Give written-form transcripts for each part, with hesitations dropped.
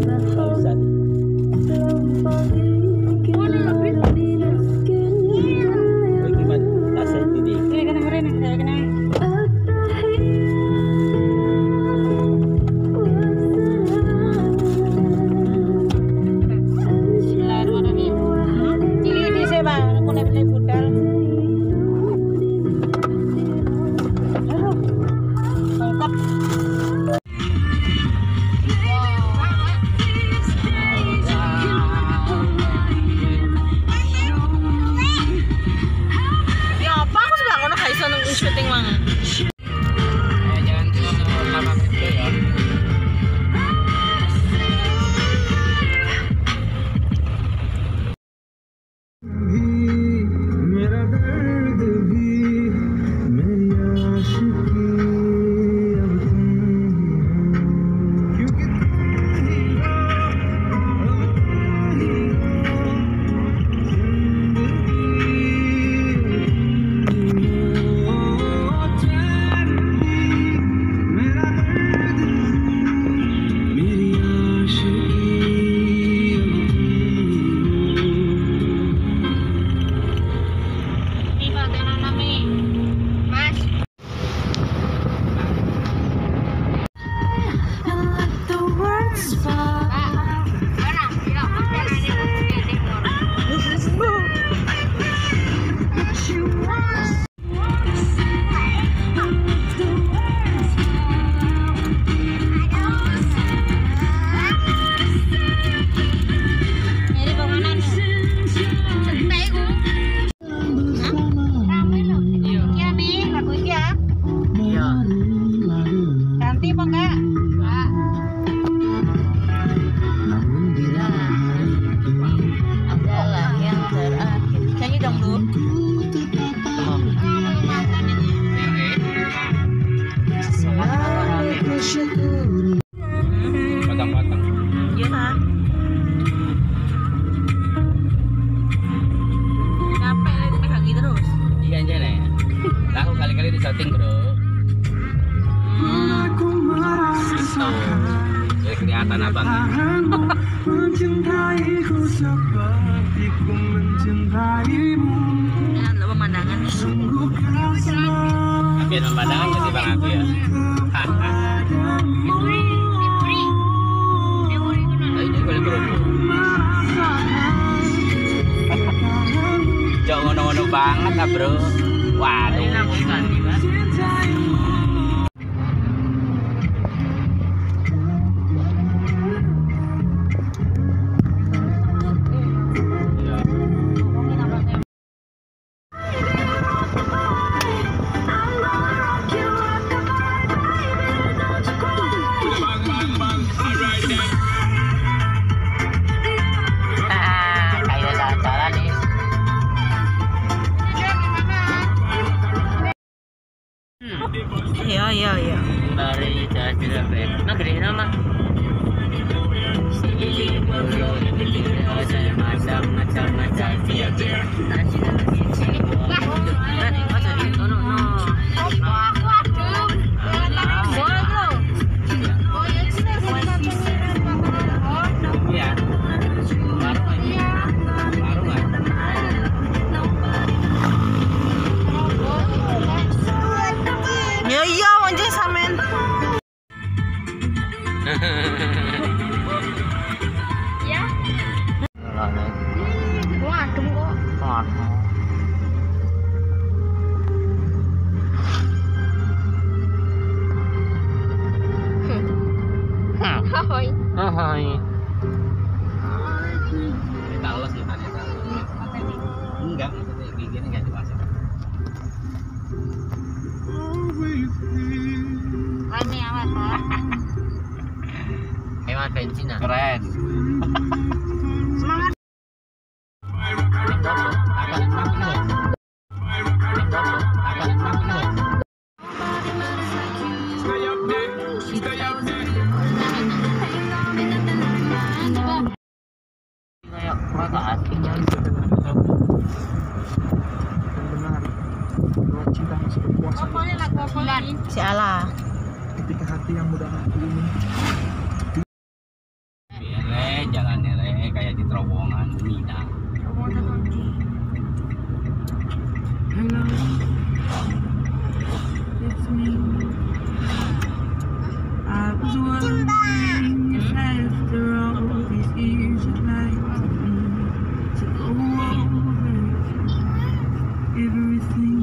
Barusan. Oh, gimana? Tasnya ini. Syuting mang. Jangan lama gitu ya. Patang-patang. Iya kan? Capek lihat pegang gitu terus. Iya aja nih. Lah aku kali-kali di shooting bro. Itu jadi kelihatan abang. Lihat lo pemandangan nih. Biar pemandangan berarti bang aku ya. Jangan ngono-ngono banget lah bro. Waduh. Iya. Dari jalan negeri nama. Iya, anjing samen. Ya. Waduh kok. Hai. Talos kita nih. Enggak, maksudnya gini enggak dimasak. Rame amat, Pak. Hewan bensin ah. Keren. Semangat. Kayak mata aslinya benar bahwa cinta masih berkuasa Si Allah. ketika hati yang mudah mati ini Mita. Hello, it's me. I was wondering if after all these years you'd like to go over everything.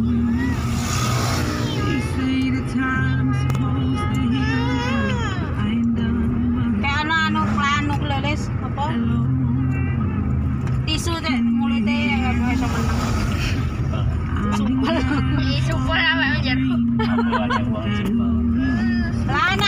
You say the time's supposed to heal. I ain't done Kayak ano plano leles apa? hello. Tisu teh mulutnya nggak bisa menang. Supel apa aja? Aku ada uang simpel. Lan